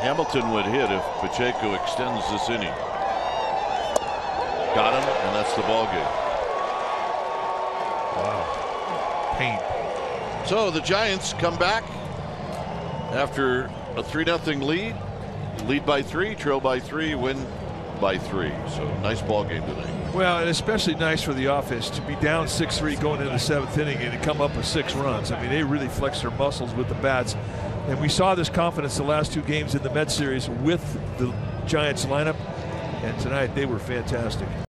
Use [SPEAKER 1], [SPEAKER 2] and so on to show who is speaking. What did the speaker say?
[SPEAKER 1] Hamilton would hit if Pacheco extends this inning. Got him, and that's the ball game.
[SPEAKER 2] Wow. Pain.
[SPEAKER 1] So the Giants come back after a 3-0 lead. Lead by 3, trail by 3, win by 3. So nice ball game today.
[SPEAKER 2] Well, and especially nice for the offense to be down 6-3 going into the 7th inning and to come up with 6 runs. I mean, they really flexed their muscles with the bats. And we saw this confidence the last 2 games in the Mets series with the Giants lineup. And tonight they were fantastic.